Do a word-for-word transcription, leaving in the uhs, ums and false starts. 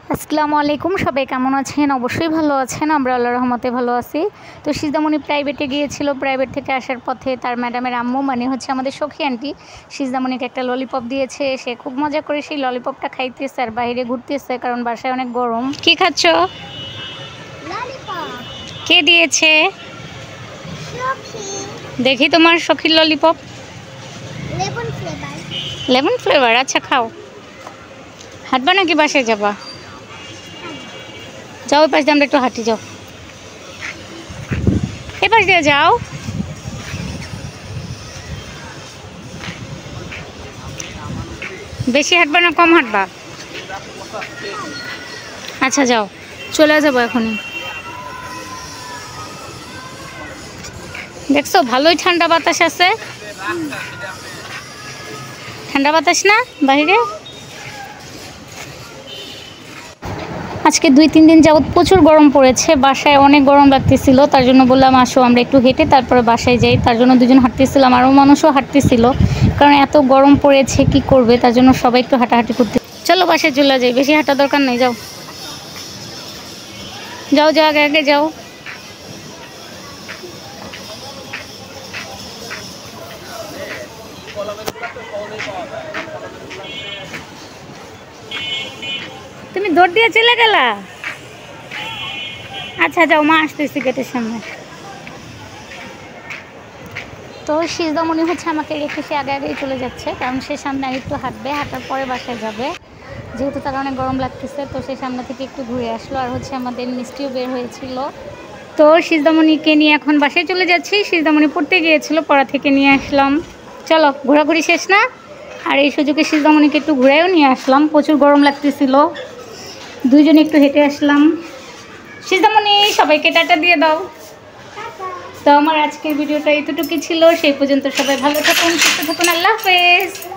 আসসালামু আলাইকুম, সবাই কেমন আছেন? অবশ্যই ভালো আছেন, আমরা আল্লাহর রহমতে ভালো আছি। তো সিজদামণি প্রাইভেটে গিয়েছিল, প্রাইভেট থেকে আসার পথে তার ম্যাডামের আম্মু মানে হচ্ছে আমাদের সখী আন্টি সিজদামণিকে একটা ললিপপ দিয়েছে। সে খুব মজা করে সেই ললিপপটা খাইতেছে আর বাইরে ঘুরতেছে, কারণ বাসায় অনেক গরম। কি খাচ্ছ? কে দিয়েছে? দেখি তোমার সখীর lollipop. Lemon flavour. Lemon flavour, আচ্ছা খাও। হাঁটবা নাকি বাসায় যাবা? যাও, এ পাশ দিয়ে আমরা একটু হাঁটি, যাও এ পাশ দিয়ে যাও। বেশি হাঁটবা না কম হাঁটবা? আচ্ছা যাও, চলে যাবো এখনই। দেখছো ভালোই ঠান্ডা বাতাস আছে, ঠান্ডা বাতাস না বাইরে? আজকে দুই তিন দিন যাবত প্রচুর গরম পড়েছে, বাসায় অনেক গরম লাগতেছিল, তার জন্য বললাম আসো আমরা একটু হেঁটে তারপরে বাসায় যাই। তার জন্য দুজন হাঁটতেছিলাম, আরও মানুষও হাঁটতেছিল, কারণ এত গরম পড়েছে কি করবে, তার জন্য সবাই একটু হাঁটাহাঁটি করতে। চলো বাসায় চলে যাই, বেশি হাঁটা দরকার নেই, যাও যাও যাও আগে আগে যাও। তুমি দৌড় দিয়ে চলে গেলা? আচ্ছা যাও, মা আসতেছি গেটের সামনে। তো সিজদামণি হচ্ছে আমাকে রেখে সে আগে আগেই চলে যাচ্ছে, কারণ সে সামনে আর একটু হাঁটবে, হাঁটার পরে বাসায় যাবে, যেহেতু তার অনেক গরম লাগতেছে। তো সে সামনে থেকে একটু ঘুরে আসলো, আর হচ্ছে আমাদের মিষ্টিও বের হয়েছিল। তো সিজদামণিকে নিয়ে এখন বাসায় চলে যাচ্ছি। সিজদামণি পড়তে গিয়েছিল, পড়া থেকে নিয়ে আসলাম। চলো, ঘোরাঘুরি শেষ না? আর এই সুযোগে সিজদামণিকে একটু ঘুরেও নিয়ে আসলাম, প্রচুর গরম লাগতেছিল, দুইজনে একটু হেঁটে আসলাম। সিজদামণি সবাইকে টাটা দিয়ে দাও। তো আমার আজকের ভিডিওটা এতটুকুই ছিল, সেই পর্যন্ত সবাই ভালো থাকুন, সুস্থ থাকুন, আল্লাহ হাফেজ।